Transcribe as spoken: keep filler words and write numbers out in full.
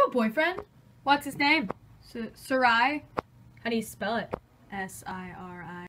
a boyfriend. What's his name? S Sarai. How do you spell it? S I R I.